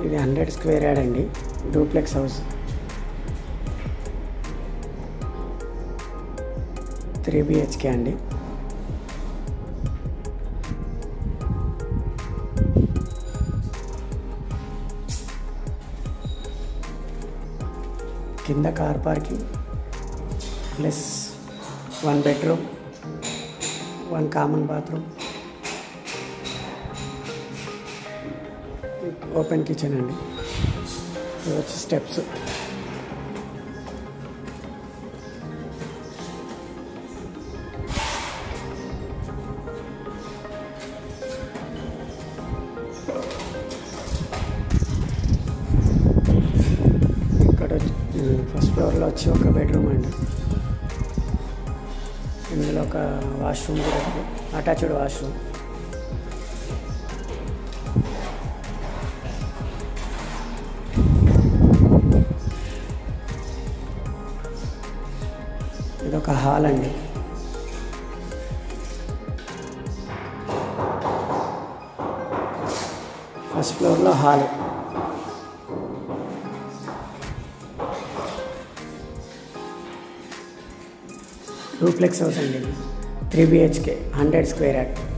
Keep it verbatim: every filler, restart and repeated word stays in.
ఇది hundred square yard అండి, duplex house. Three BHK అండి. కింద car parking plus one bedroom, one common bathroom, open kitchen అండి. ఇది వచ్చి స్టెప్స్. ఇక్కడ ఫస్ట్ ఫ్లోర్లో వచ్చి ఒక బెడ్రూమ్ అండి. ఇందులో ఒక వాష్రూమ్ కూడా, అటాచ్డ్ వాష్రూమ్. ఇదొక హాల్ అండి. ఫస్ట్ ఫ్లోర్లో హాల్. డూప్లెక్స్ హౌస్ అండి, three BHK, hundred square yard.